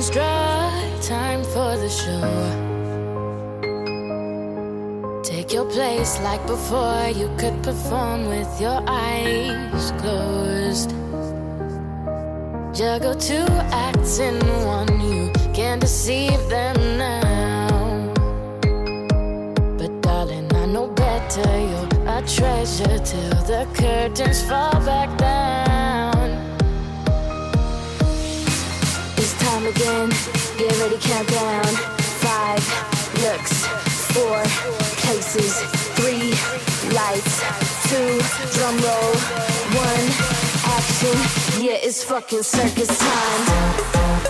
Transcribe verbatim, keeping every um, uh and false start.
struck, time for the show. Take your place like before, you could perform with your eyes closed. Juggle two acts in one, you can't deceive them now. But darling, I know better, you're a treasure till the curtains fall back down. It's time again, get ready, countdown. Five looks, four places, three lights, two drum roll, one action. Yeah, it's fucking circus time.